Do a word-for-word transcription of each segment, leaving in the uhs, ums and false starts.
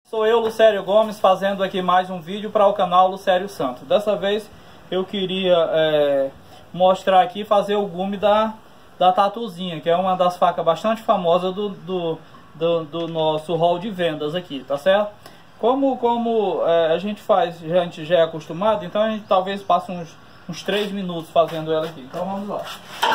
Sou eu, Lucério Gomes, fazendo aqui mais um vídeo para o canal Lucério Santos. Dessa vez eu queria é, mostrar aqui, fazer o gume da, da Tatuzinha, que é uma das facas bastante famosas do, do, do, do nosso hall de vendas aqui, tá certo? Como, como é, a gente faz, a gente já é acostumado, então a gente talvez passe uns, uns três minutos fazendo ela aqui. Então vamos lá.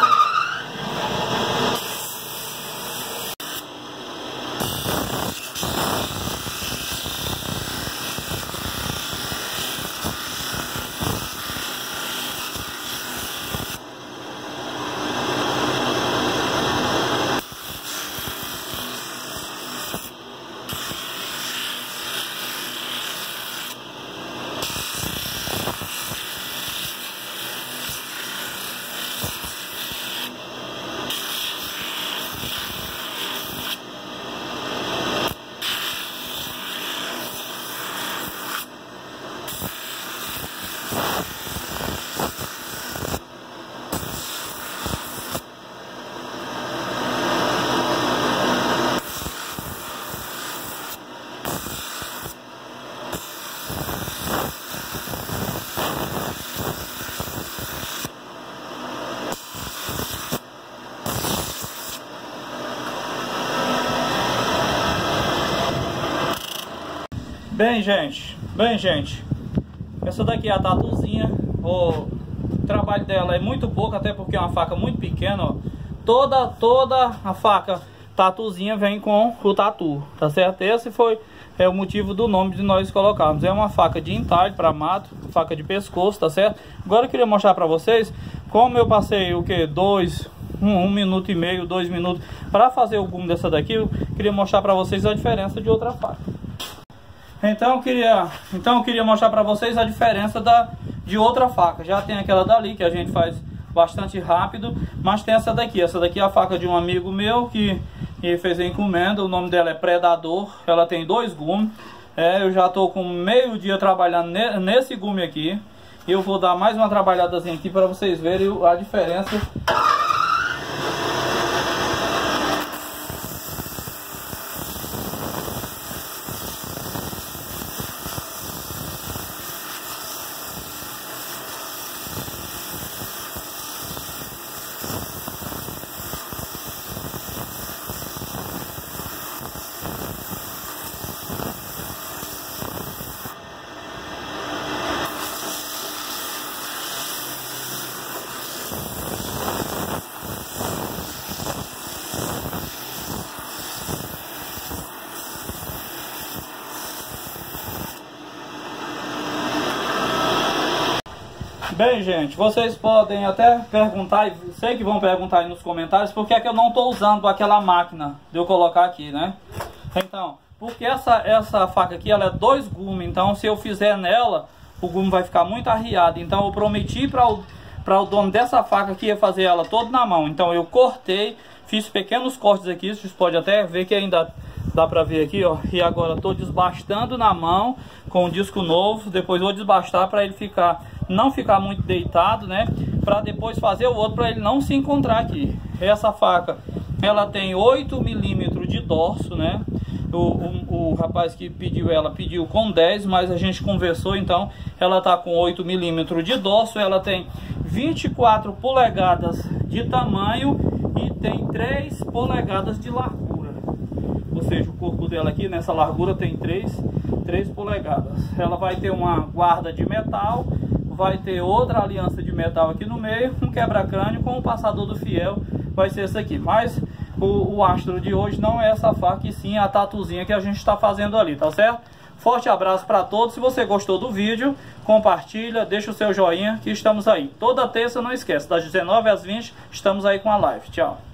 Bem, gente, bem, gente, essa daqui é a Tatuzinha. O trabalho dela é muito pouco, até porque é uma faca muito pequena, ó. Toda, toda a faca Tatuzinha vem com o tatu, tá certo? Esse foi é, o motivo do nome de nós colocarmos. É uma faca de entalhe para mato, faca de pescoço, tá certo? Agora eu queria mostrar para vocês como eu passei o que? Dois, um, um minuto e meio, dois minutos para fazer o gume dessa daqui. Eu queria mostrar para vocês a diferença de outra faca. Então eu queria, então eu queria mostrar para vocês a diferença da, de outra faca. Já tem aquela dali que a gente faz bastante rápido, mas tem essa daqui. Essa daqui é a faca de um amigo meu que, que fez a encomenda. O nome dela é Predador. Ela tem dois gumes. É, eu já estou com meio dia trabalhando ne, nesse gume aqui. E eu vou dar mais uma trabalhadazinha aqui para vocês verem a diferença. Bem, gente, vocês podem até perguntar, sei que vão perguntar aí nos comentários, por que é que eu não estou usando aquela máquina de eu colocar aqui, né? Então, porque essa, essa faca aqui, ela é dois gumes, então se eu fizer nela, o gume vai ficar muito arriado. Então eu prometi para o, para o dono dessa faca que ia fazer ela toda na mão. Então eu cortei, fiz pequenos cortes aqui, vocês podem até ver que ainda dá pra ver aqui, ó. E agora tô desbastando na mão com o disco novo. Depois vou desbastar para ele ficar, não ficar muito deitado, né? Para depois fazer o outro, para ele não se encontrar aqui. Essa faca, ela tem oito milímetros de dorso, né? O, o, o rapaz que pediu ela pediu com dez, mas a gente conversou, então ela tá com oito milímetros de dorso. Ela tem vinte e quatro polegadas de tamanho e tem três polegadas de largura. Ou seja, o corpo dela aqui nessa largura tem três polegadas. Ela vai ter uma guarda de metal, vai ter outra aliança de metal aqui no meio, um quebra-crânio com o passador do fiel, vai ser esse aqui. Mas o, o astro de hoje não é essa faca, e sim a Tatuzinha que a gente está fazendo ali, tá certo? Forte abraço para todos. Se você gostou do vídeo, compartilha, deixa o seu joinha, que estamos aí. Toda terça, não esquece, das dezenove às vinte, estamos aí com a live. Tchau.